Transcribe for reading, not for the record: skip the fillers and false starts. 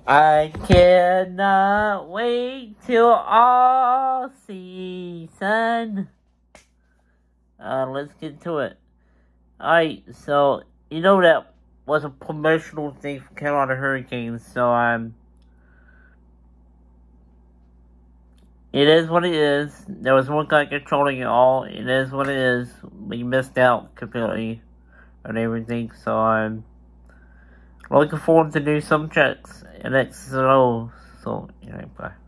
I cannot wait till all season. Let's get to it. Alright, so, you know that was a promotional thing from Carolina Hurricanes, so it is what it is. There was one guy controlling it all. It is what it is. We missed out completely on everything, so I'm looking forward to do some checks and X's and O's. So, bye.